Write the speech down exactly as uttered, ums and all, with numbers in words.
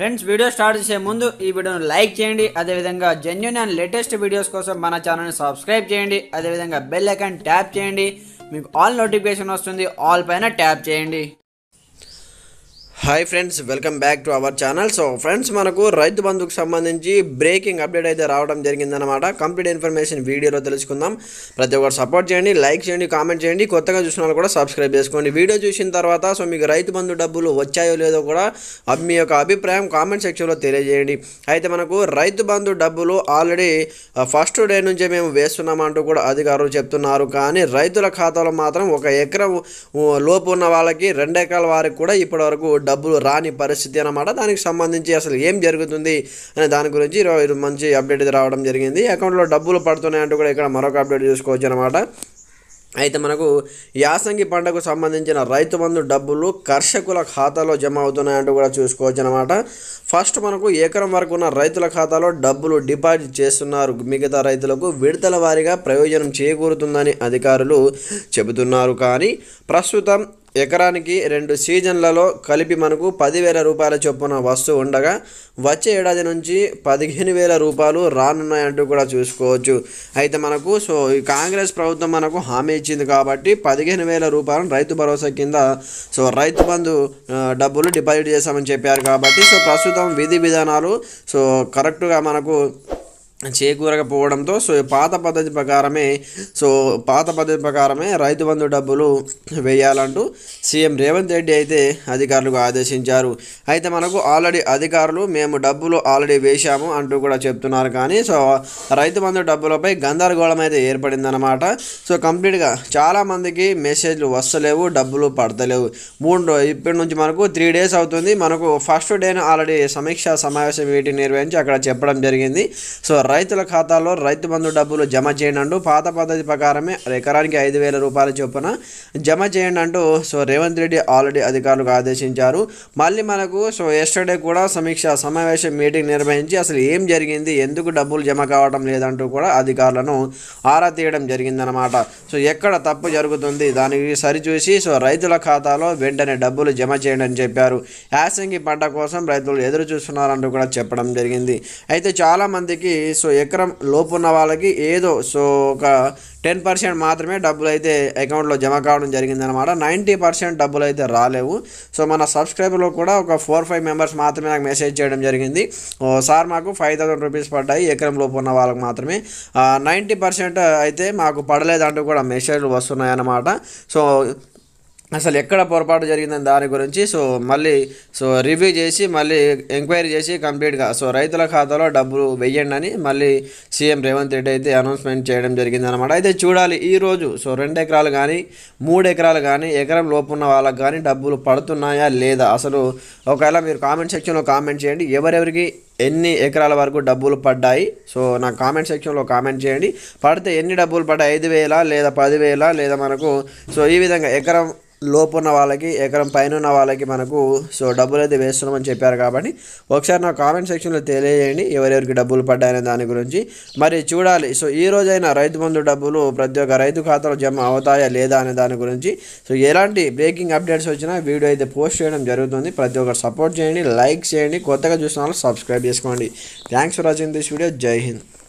Friends video start చేసే ముందు ఈ వీడియోను లైక్ చేయండి. అదేవిధంగా జెన్యూన్ అండ్ లేటెస్ట్ వీడియోస్ కోసం మన ఛానల్ని సబ్స్క్రైబ్ చేయండి. అదేవిధంగా బెల్ ఐకాన్ ట్యాప్ చేయండి. మీకు ఆల్ నోటిఫికేషన్ వస్తుంది. ఆల్ పైన ట్యాప్ చేయండి. Hi friends, welcome back to our channel. So friends, మనకు రైతు బంధుకు సంబంధించి బ్రేకింగ్ అప్డేట్ అయితే రావడం జరిగిందనమాట. కంప్లీట్ ఇన్ఫర్మేషన్ వీడియోలో తెలుసుకుందాం. ప్రతి ఒక్కరు సపోర్ట్ చేయండి, లైక్ చేయండి, కామెంట్ చేయండి. కొత్తగా చూసిన వాళ్ళు కూడా సబ్స్క్రైబ్ చేసుకోండి. వీడియో చూసిన తర్వాత సో మీకు రైతు బంధు డబ్బులు వచ్చాయో లేదో కూడా మీ యొక్క అభిప్రాయం కామెంట్ సెక్షన్లో తెలియజేయండి. అయితే మనకు రైతు బంధు డబ్బులు ఆల్రెడీ ఫస్ట్ డే నుంచే మేము వేస్తున్నామంటూ కూడా అధికారులు చెప్తున్నారు. కానీ రైతుల ఖాతాలో మాత్రం ఒక ఎకరం లోపు ఉన్న వాళ్ళకి రెండు ఎకరాల వారికి కూడా ఇప్పటి వరకు డబ్బులు రాని పరిస్థితి అన్నమాట. దానికి సంబంధించి అసలు ఏం జరుగుతుంది అనే దాని గురించి ఈరోజు మంచి అప్డేట్ అయితే రావడం జరిగింది. అకౌంట్లో డబ్బులు పడుతున్నాయంటూ కూడా ఇక్కడ మరొక అప్డేట్ చూసుకోవచ్చు అనమాట. అయితే మనకు యాసంగి పంటకు సంబంధించిన రైతు బంధు డబ్బులు కర్షకుల ఖాతాలో జమ అవుతున్నాయంటూ కూడా చూసుకోవచ్చు అనమాట. ఫస్ట్ మనకు ఎకరం వరకు ఉన్న రైతుల ఖాతాలో డబ్బులు డిపాజిట్ చేస్తున్నారు. మిగతా రైతులకు విడతల వారీగా ప్రయోజనం చేకూరుతుందని అధికారులు చెబుతున్నారు. కానీ ప్రస్తుతం ఎకరానికి రెండు సీజన్లలో కలిపి మనకు పదివేల రూపాయల చొప్పున వస్తూ ఉండగా వచ్చే ఏడాది నుంచి పదిహేను వేల రూపాయలు రానున్నాయంటూ కూడా చూసుకోవచ్చు. అయితే మనకు సో ఈ కాంగ్రెస్ ప్రభుత్వం మనకు హామీ ఇచ్చింది కాబట్టి పదిహేను వేల రూపాయలను రైతు భరోసా కింద సో రైతు బంధు డబ్బులు డిపాజిట్ చేస్తామని చెప్పారు కాబట్టి సో ప్రస్తుతం విధి విధానాలు సో కరెక్ట్గా మనకు చేకూరకపోవడంతో సో పాత పద్ధతి ప్రకారమే సో పాత పద్ధతి ప్రకారమే రైతు బంధు డబ్బులు వేయాలంటూ సీఎం రేవంత్ రెడ్డి అయితే అధికారులకు ఆదేశించారు. అయితే మనకు ఆల్రెడీ అధికారులు మేము డబ్బులు ఆల్రెడీ వేశాము అంటూ కూడా చెప్తున్నారు. కానీ సో రైతు బంధు డబ్బులపై గందరగోళం అయితే ఏర్పడిందనమాట. సో కంప్లీట్గా చాలామందికి మెసేజ్లు వస్తలేవు, డబ్బులు పడతలేవు. మూడు ఇప్పటి నుంచి మనకు త్రీ డేస్ అవుతుంది. మనకు ఫస్ట్ డేను ఆల్రెడీ సమీక్షా సమావేశం మీటింగ్ నిర్వహించి అక్కడ చెప్పడం జరిగింది. సో రైతుల ఖాతాలో రైతు బంధు డబ్బులు జమ చేయండి అంటూ పాత పద్ధతి ప్రకారమే ఎకరానికి ఐదు వేల రూపాయల చొప్పున జమ చేయండి అంటూ సో రేవంత్ రెడ్డి ఆల్రెడీ అధికారులకు ఆదేశించారు. మళ్ళీ మనకు సో ఎస్టర్డే కూడా సమీక్ష సమావేశం మీటింగ్ నిర్వహించి అసలు ఏం జరిగింది, ఎందుకు డబ్బులు జమ కావడం లేదంటూ కూడా అధికారులను ఆరా తీయడం జరిగిందనమాట. సో ఎక్కడ తప్పు జరుగుతుంది దానికి సరిచూసి సో రైతుల ఖాతాలో వెంటనే డబ్బులు జమ చేయండి అని చెప్పారు. యాసంగి పంట కోసం రైతులు ఎదురు చూస్తున్నారంటూ కూడా చెప్పడం జరిగింది. అయితే చాలామందికి సో ఎకరం లోపు ఉన్న వాళ్ళకి ఏదో సో ఒక టెన్ పర్సెంట్ మాత్రమే డబ్బులు అయితే అకౌంట్లో జమ కావడం జరిగిందనమాట. నైంటీ పర్సెంట్ డబ్బులు అయితే రాలేవు. సో మన సబ్స్క్రైబర్లో కూడా ఒక ఫోర్ ఫైవ్ మెంబర్స్ మాత్రమే నాకు మెసేజ్ చేయడం జరిగింది. సార్ మాకు ఫైవ్ థౌసండ్ రూపీస్ పడ్డాయి ఎకరం లోపు ఉన్న వాళ్ళకి మాత్రమే, నైంటీ పర్సెంట్ అయితే మాకు పడలేదంటూ కూడా మెసేజ్లు వస్తున్నాయి అన్నమాట. సో అసలు ఎక్కడ పొరపాటు జరిగిందని దాని గురించి సో మళ్ళీ సో రివ్యూ చేసి మళ్ళీ ఎంక్వైరీ చేసి కంప్లీట్గా సో రైతుల ఖాతాలో డబ్బులు వెయ్యండి అని మళ్ళీ సీఎం రేవంత్ రెడ్డి అయితే అనౌన్స్మెంట్ చేయడం జరిగిందనమాట. అయితే చూడాలి ఈరోజు సో రెండు ఎకరాలు కానీ మూడు ఎకరాలు కానీ ఎకరం లోపు ఉన్న వాళ్ళకి కానీ డబ్బులు పడుతున్నాయా లేదా అసలు ఒకవేళ మీరు కామెంట్ సెక్షన్లో కామెంట్ చేయండి. ఎవరెవరికి ఎన్ని ఎకరాల వరకు డబ్బులు పడ్డాయి సో నాకు కామెంట్ సెక్షన్లో కామెంట్ చేయండి. పడితే ఎన్ని డబ్బులు పడ్డాయి, ఐదు వేల లేదా పదివేల లేదా మనకు సో ఈ విధంగా ఎకరం లోపు ఉన్న వాళ్ళకి ఎకరం పైన ఉన్న వాళ్ళకి మనకు సో డబ్బులు అయితే వేస్తున్నామని చెప్పారు. కాబట్టి ఒకసారి నా కామెంట్ సెక్షన్లో తెలియజేయండి ఎవరెవరికి డబ్బులు పడ్డాయనే దాని గురించి. మరి చూడాలి సో ఈ రోజైనా రైతు బంధు డబ్బులు ప్రతి ఒక్క రైతు ఖాతాలో జమ అవుతాయా లేదా అనే దాని గురించి. సో ఎలాంటి బ్రేకింగ్ అప్డేట్స్ వచ్చినా వీడియో అయితే పోస్ట్ చేయడం జరుగుతుంది. ప్రతి ఒక్కరు సపోర్ట్ చేయండి, లైక్ చేయండి, కొత్తగా చూసిన వాళ్ళు సబ్స్క్రైబ్ చేసుకోండి. Thanks for watching this video. జై హింద్.